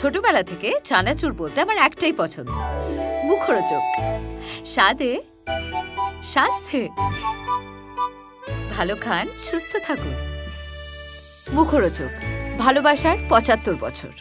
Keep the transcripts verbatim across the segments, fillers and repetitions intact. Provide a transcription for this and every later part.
ছোটবেলা থেকে চানাচুর বলতে আমার একটাই পছন্দ, মুখরোচক, স্বাদে স্বাস্থ্যে। ভালো খান, সুস্থ থাকুন। মুখরোচক, ভালোবাসার পঁচাত্তর বছর।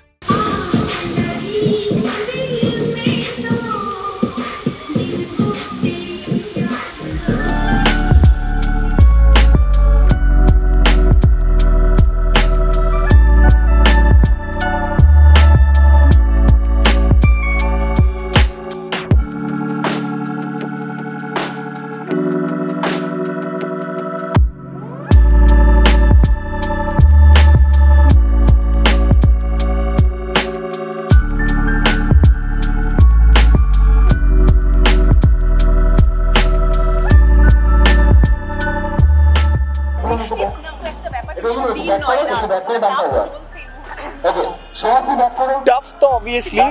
Tough তো obviously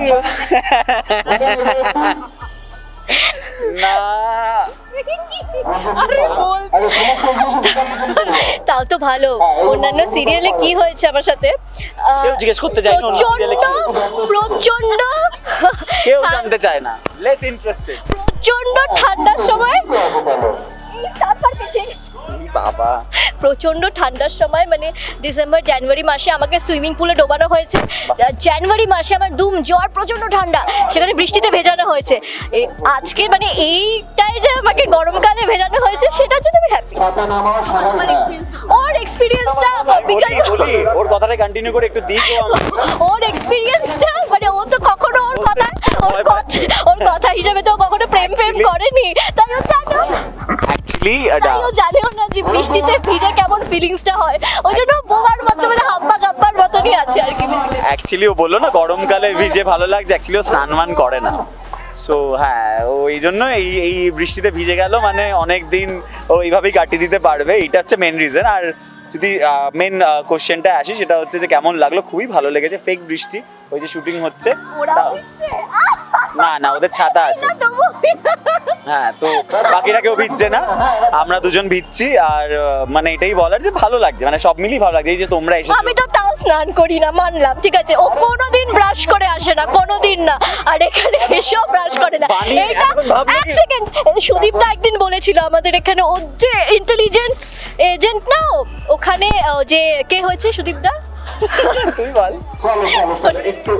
না তাও তো ভালো। অন্যান্য সিরিয়ালে কি হয়েছে আমার সাথে কেউ জিজ্ঞেস করতে চায় না, প্রচন্ড কেউ জানতে চায় না, লেস ইন্টারেস্টেড। প্রচন্ড ঠান্ডার সময় বাবা প্রচন্ড ঠান্ডার সময় মানে ডিসেম্বর জানুয়ারি মাসে আমাকে সুইমিং পুলে ডোবানো হয়েছে। জানুয়ারি মাসে আমার দুম জ্বর, প্রচন্ড ঠান্ডা, সেখানে বৃষ্টিতে ভেজানো হয়েছে। আজকে মানে এইটাই যে আমাকে গরমকালে ভেজানো হয়েছে সেটার জন্য আমি হ্যাপি। ওর এক্সপিরিয়েন্সটা ওর কথাটা কন্টিনিউ করে একটু দিই ওর এক্সপিরিয়েন্সটা মানে ও তো কখনো ওর কথা ওর কথা ওর কথা হিসেবে তো কখনো প্রেম প্রেম করেনি, তাই ও জানে অ্যাকচুয়ালি ও জানেও না যে বৃষ্টিতে ভিজে কেমন ফিলিংসটা হয়। ওই জন্য বোবার মতো মানে হাব্বা গাব্বার মতনই আছে আর কি। অ্যাকচুয়ালি ও বললো না গরমকালে ভিজে ভালো লাগছে, অ্যাকচুয়ালি ও স্নান মান করে না। সো হ্যাঁ, ও এই জন্য এই এই বৃষ্টিতে ভিজে গেল, মানে অনেক দিন ও এইভাবেই কাটিয়ে দিতে পারবে, এটা হচ্ছে মেন রিজন। আর যদি মেন কোশ্চেনটা আসি সেটা হচ্ছে যে কেমন লাগলো, খুবই ভালো লেগেছে। ফেক বৃষ্টি, ওই যে শুটিং হচ্ছে, না না ওদের ছাতা আছে, হ্যাঁ তো বাকিরা কেউ ভিজছে না, আমরা দুজন ভিজছি। আর মানে এটাই বলার যে ভালো লাগছে, মানে সব মিলিয়ে ভালো লাগছে। এই যে তোমরা এসে, আমি তো তাও স্নান করি না মানলাম, ঠিক আছে, ও কোনোদিন ব্রাশ করে আসে না, কোনোদিন না, আর এখানে এসেও ব্রাশ করে না। এইটা এক সেকেন্ড, সুদীপ দা একদিন বলেছিল আমাদের এখানে ও যে ইন্টেলিজেন্ট এজেন্ট না, ওখানে যে কে হয়েছে সুদীপ দা তুই বল। চলো চলো একটু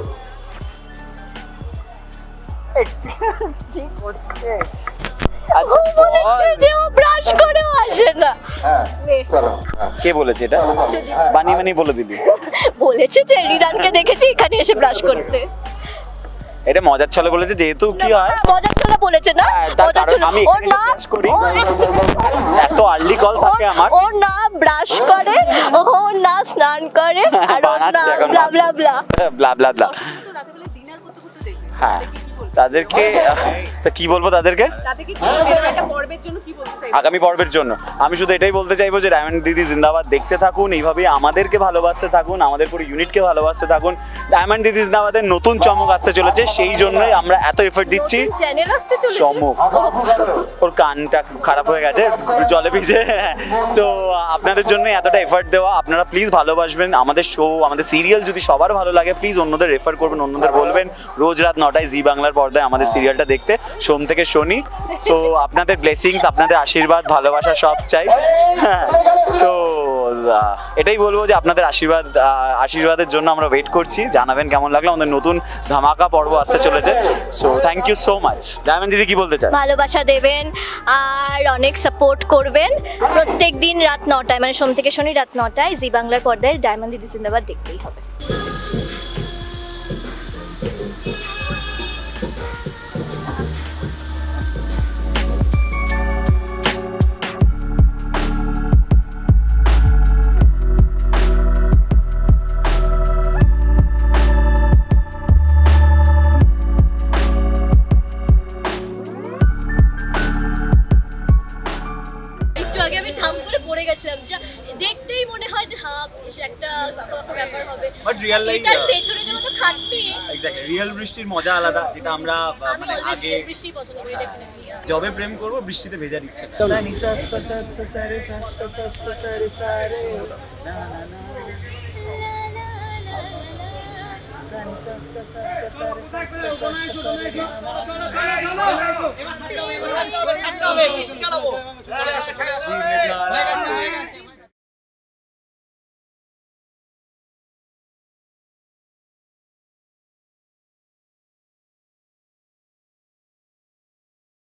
কে বলেছে এটা? বানি বানি বলে দিবি। বলেছে যে রিদানকে দেখেছি এখানে এসে ব্রাশ করতে। এটা মজার ছলে বলেছে, যেহেতু কি হয় মজার ছলে বলেছে না, মজার ছলে। আমি এখানে ব্রাশ করি, এত আর্লি কল থাকে আমার। ও না ব্রাশ করে, ও না স্নান করে, আর ও না ব্লা ব্লা ব্লা ব্লা ব্লা ব্লা। হ্যাঁ, তাদেরকে কি বলবো, তাদেরকে আগামী পর্বের জন্য আমি শুধু এটাই বলতে চাইবো যে ডায়মন্ড দিদি জিন্দাবাদ, দেখতে থাকুন, এইভাবেই আমাদেরকে ভালোবাসতে থাকুন, আমাদের পুরো ইউনিটকে ভালোবাসতে থাকুন। ডায়মন্ড দিদি জিন্দাবাদের নতুন চমক আসতে চলেছে, সেই জন্যই আমরা এত এফর্ট দিচ্ছি। চমক, ওর কানটা খারাপ হয়ে গেছে জলে ভিজে, সো আপনাদের জন্য এতটা এফর্ট দেওয়া। আপনারা প্লিজ ভালোবাসবেন আমাদের শো, আমাদের সিরিয়াল। যদি সবার ভালো লাগে প্লিজ অন্যদের রেফার করবেন, অন্যদের বলবেন রোজ রাত নটায় জি বাংলার পর্দায় আমাদের সিরিয়ালটা দেখতে, সোম থেকে শনি। সো আপনাদের ব্লেসিংস, আপনাদের আশীর্বাদ, ভালোবাসা সব চাই। হ্যাঁ, তো এটাই বলবো যে আপনাদের আশীর্বাদ আশীর্বাদের জন্য আমরা ওয়েট করছি। জানাবেন কেমন লাগলো, আমাদের নতুন ধামাকা পর্ব আসতে চলেছে। So thank you so much. Diamond দিদি কি বলতে চান? ভালোবাসা দেবেন আর অনেক সাপোর্ট করবেন। প্রত্যেক দিন রাত নটায়, মানে সোম থেকে শনি রাত নটায় জি বাংলার পর্দায় ডায়মন্ড দিদি জিন্দাবাদ দেখতেই হবে। দেখতেই মনে হয় যে হ্যাঁ একটা ব্যাপার হবে, বাট রিয়েল লাইফ এটার পেছনে যে কত খাটনি, এক্স্যাক্টলি রিয়েল বৃষ্টির মজা আলাদা, যেটা আমরা মানে আগে বৃষ্টি পছন্দ করি ডেফিনেটলি। যবে প্রেম করব বৃষ্টিতে ভেজার ইচ্ছা। সানি সা সা সা সা সারে সা সা সা সা সারে সারে না না না এবার ঠান্ডা হবে, বেশি চালাবো। চলে আসে, চলে আসে।